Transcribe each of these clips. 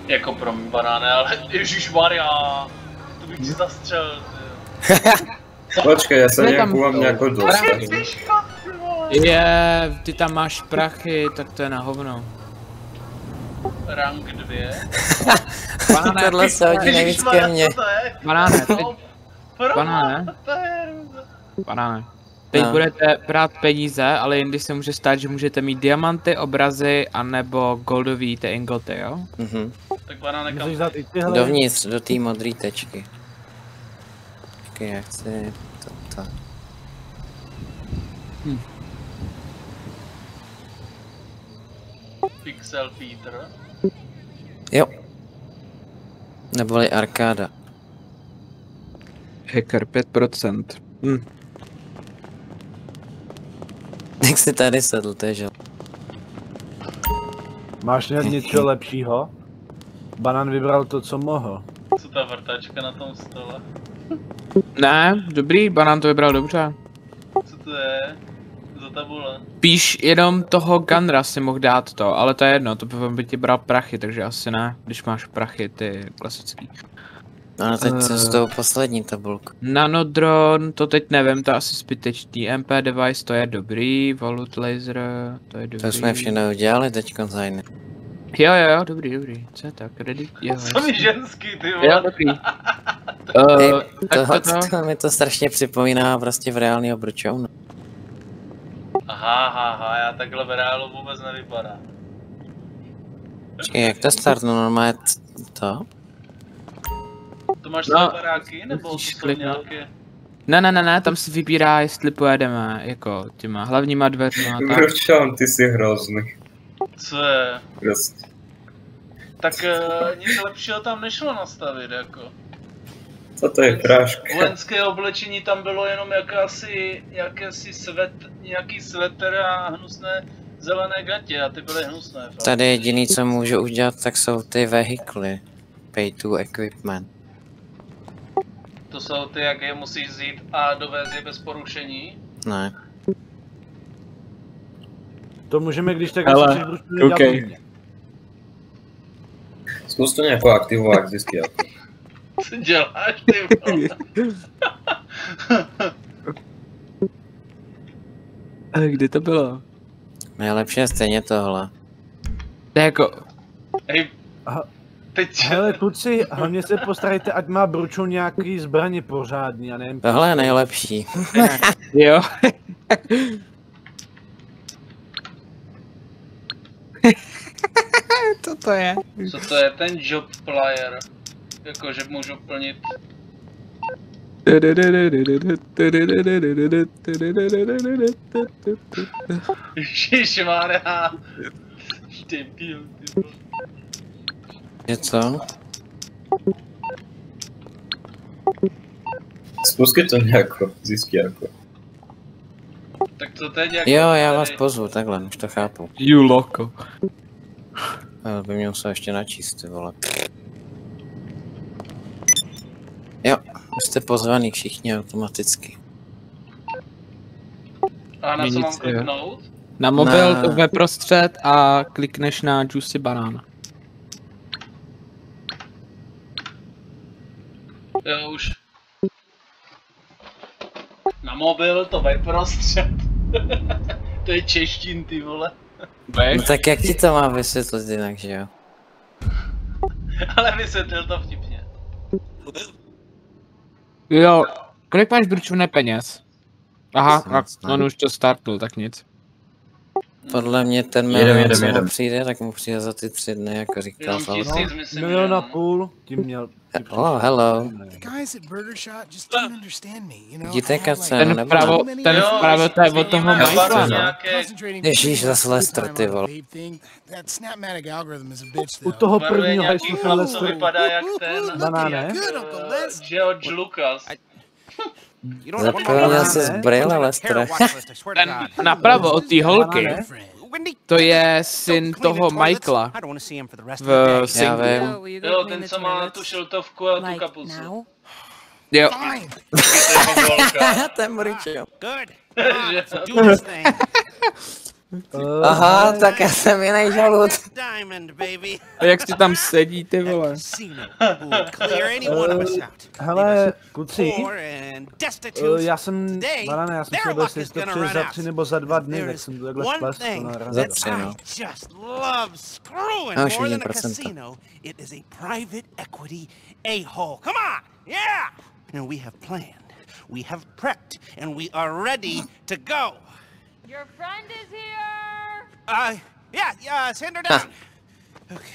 Jako pro mě banáne, ale ježišmarja, to bych ti zastřelil. Počkej, já se nějak mám nějakou dostat. Ty tam máš prachy, tak to je na hovno. Rank 2. Tohle se hodí nejvíc ke mně. Banáne. Teď budete brát peníze, ale jindy se může stát, že můžete mít diamanty, obrazy, anebo goldový ty ingoty, jo? Tak banáne kam? Dovnitř, do té modré tečky. Počkej, já chci toto. Pixel Peter. Jo. Neboli arkáda. Hacker 5%. Jak jsi tady sedl, to je žel. Máš něco lepšího? Banán vybral to, co mohl. Co ta vrtačka na tom stole? Ne, dobrý, banán to vybral dobře. Co to je? Za tabule? Píš jenom toho Gunra si mohl dát to, ale to je jedno, to by ti bral prachy, takže asi ne, když máš prachy ty klasický. No teď co z toho poslední tabulku. Nanodron, to teď nevím, to je asi zbytečný. MP device, to je dobrý, Volut laser, to je dobrý. To jsme všechno udělali teďko zajne. Jo, dobrý. Co je tak, ready? Co mi ženský, ty vole? Jo, dobrý. To mi to strašně připomíná prostě v reálného bročounu. Aha, já takhle v reálu vůbec nevypadá. Počkej, jak to startnu normálně to? To máš své baráky, nebo to jsou nějaké? Ne, tam si vybírá, jestli pojedeme, jako těma hlavníma dveřma. Bročoun, ty jsi hrozný. Co je? Prostě. Tak nic lepšího tam nešlo nastavit, jako. Co to je práška? Vojenské oblečení tam bylo jenom nějaký sweater a hnusné zelené gatě a ty byly hnusné. Fakt. Tady jediný, co můžu udělat, tak jsou ty vehikly. Pay to equipment. To jsou ty, jak je musíš vzít a dovést je bez porušení? Ne. To můžeme, když tak asi okay. Zkus to nějakou aktivovat vždycky jako. Co děláš, ty vole? Kdy to bylo? Nejlepší je stejně tohle. To je jako... Hej, teď... Hele, kluci, hlavně se postarejte, ať má Bručo nějaký zbraně pořádný, a nevím... Tohle je nejlepší. Jo. Co to je? Co to je ten job player? Jakože můžu plnit... Ježišmarja. Debil, ty vole. Je co? Zkusky to nějako, zjistí jako. Tak co teď jako... Jo, já vás pozvu, takhle, už to chápu. You loco. Ale by mě musel ještě načíst, ty vole. Jo, jste pozvaný všichni automaticky. A na co mám kliknout? Na mobil to ve prostřed a klikneš na Juicy Banana. Jo, už. Na mobil to ve prostřed. To je češtin, ty vole. No tak jak ti to má vysvětlit jinak, že jo? Ale vysvětlil to vtipně. Jo, kolik máš Bručovné peněz? Aha, on už to startnul, tak nic. Podle mě ten milion, co mu přijde, tak mu přijde za ty 3 dny, jako říkal Salva. Milion a půl, tím měl... Oh, hello. Vidíte, Kacen, ten vpravo, to je od toho Michaela, no. Ježíš, zase Lester, ty vole. U toho prvního hajslucha Lester. To vypadá jak ten... Banáne? George Lucas. Zapomněl se z brýle, Lestere. Ten napravo od té holky, to je syn toho Michaela v singlu. Jo, ten co má tu šiltovku a tu kapucu. Jo. Ten moričo. Aha, tak já jsem jiný žalud. A jak si tam sedí, ty vole? Hele, kluci, já jsem, Marane, já jsem se byl jestli to přijde za 3 nebo za 2 dny, tak jsem to takhle splést, to narazil. Za 3, no. No, už vidím procenta. It is a private equity a-hole. Come on, yeah! And we have planned, we have prepped, and we are ready to go. Your friend is here. Yeah, send her down. Okay.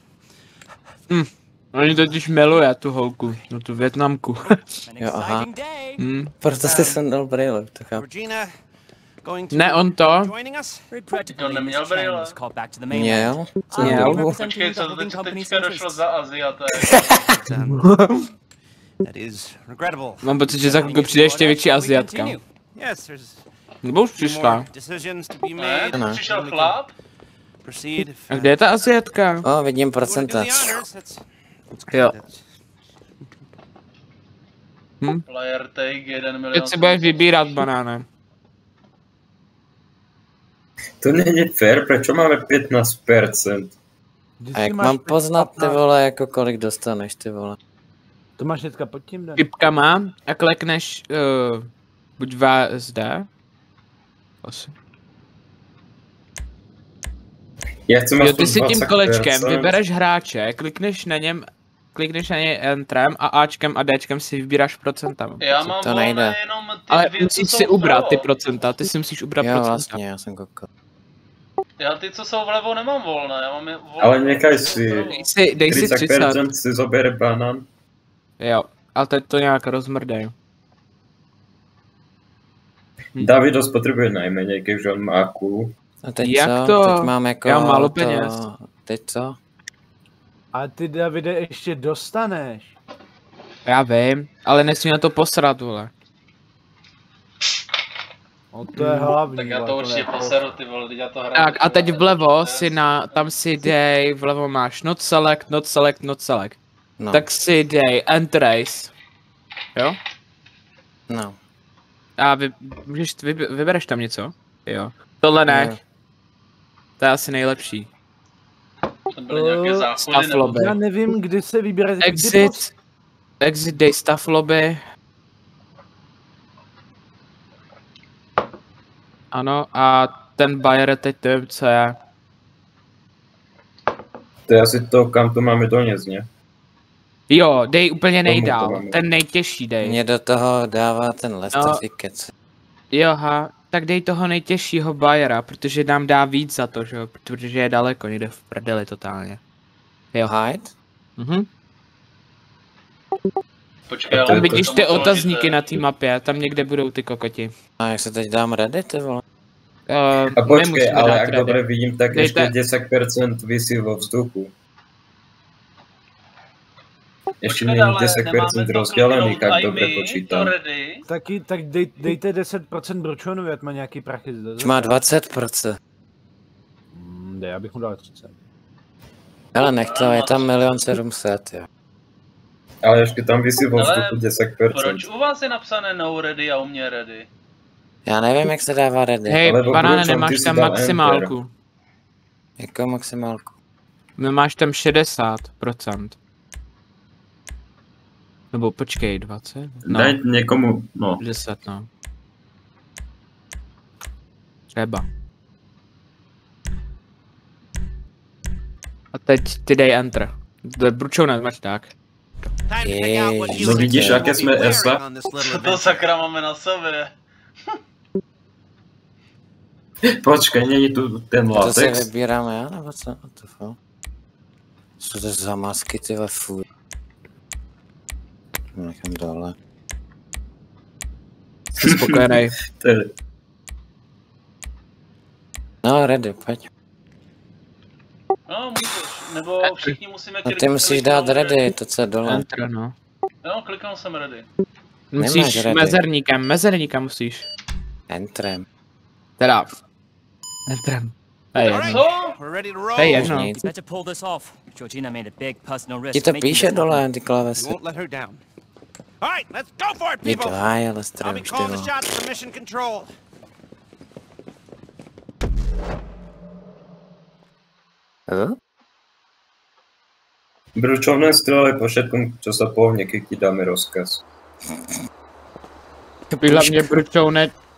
Oni totiž miluje tu holku, no tu Vietnamku. Jo, aha. Proto jsi sem dal brýle, to chápu. Ne, on to. To neměl brýle. Měl? Měl. Počkej, co teďka došlo za Aziaté? Mám pocit, že za chvilku přijde ještě větší Aziatka. Nebo už přišla. Ne, přišel chlap? A kde je ta Aziatka? O, vidím procenta. Jo. Player take 1 milion. Teď si budeš vybírat, banáne. To není fair, proč máme 15%? A jak mám poznat, ty vole, jako kolik dostaneš, ty vole? To máš hnedka pod tím, ne? Pipka má a klekneš buď VSD. Asi. Já chci Jo, ty si tím kolečkem vybereš hráče, klikneš na něj Entrem a Ačkem a Dčkem si vybíráš procenta. Já mám to nejde. Jenom ty ale dvě, musíš co si jsou ubrat vlevo. ty procenta, ty si musíš ubrat Jo, procenta. vlastně, já jsem kokal. Já ty, co jsou vlevo, nemám volné, já mám je volné. Ale nechaj si, Dej si 30. 30% si zabere banán. Jo, ale teď to nějak rozmrdej. Davidos potřebuje nejméně, když on má akulu. A teď Jak co? to? Teď mám jako Já mám málo to... peněz. Teď co? A ty, Davide, ještě dostaneš. Já vím, ale nesmí na to posrat, vole. No to je hlavní. Tak já to vole, určitě poseru, ty vole, teď já to hraju. Tak a teď vlevo si tam si dej, vlevo máš not select, not select, not select. No. Tak si dej end race. Jo? No. A vybereš tam něco? Jo. Tohle ne. Jo. To je asi nejlepší. To byly nějaké záchody staff nebo... lobby. Já nevím, kdy se vybírat. Exit dej staff lobby. Ano, a ten buyer teď nevím, co je. To je asi to, kam to máme doněst, ne? Jo, dej úplně Tomu to nejdál, máme. ten nejtěžší dej. Mě do toho dává ten Lester No. Tickets. Jo, tak dej toho nejtěžšího buyera, protože nám dá víc za to, že jo, protože je daleko, někde v prdeli totálně. Jo. Hyde? Mhm. Počkej, A ale... to je Vidíš to ty složité. otazníky na té mapě, tam někde budou ty kokoti. A jak se teď dám ready, ty vole? A počkej, nemusíme ale dát jak ready. dobře vidím, tak Dejte- ještě 10% visí vo vzduchu. Ještě Počkej, není ale 10% nemáme to rozdělený, kliknout jak i dobře my, počítám. to ready. Taky, tak dejte 10% Bročonovi, ať má nějaký prachy. Už má 20%. Dej, já bych mu dal 30. Ale nech to, je tam 1 700 000, jo. Ale ještě tam visí vo Ale vzduchu 10%. Proč u vás je napsané no ready a u mě ready? Já nevím, jak se dává ready. Hej, Ale banáne, Bručon, ty nemáš si tam dal maximálku. Jako maximálku. Nemáš tam 60%. Nebo počkej, 20? No, Daj někomu, no. 10, no. Třeba. A teď ty dej enter. Bručoune, máš tak. No vidíš, jaké jsme ESA? Co to sakra máme na sobě? Počkej, není tu ten To se latex? vybírám já, nebo co? Co to za masky, ty ve fůj. Nechám dole. Jsi spokojený. To je- No, ready, pojď. No, můžeš. Nebo všichni musíme No ty musíš dát ready, to co je dole. Enter, no. No, kliknul jsem ready. Nemáš Musíš ready. mezerníkem musíš. Entrem. Teda. Entrem. To je jedno. Co? We're ready to roll. To je jedno. Nic. Had to pull this off. Georgina made a big personal risk. Ti to making píše this dole, happen. ty We klávesy. won't let her down. All right, let's go for it, Je to people. háj, ale I'll be strem, ty calling the vole. shots for mission control. Bručovné strely po všetkom, čo sa pohne, keď ti dáme rozkaz. Hlavne Bručovné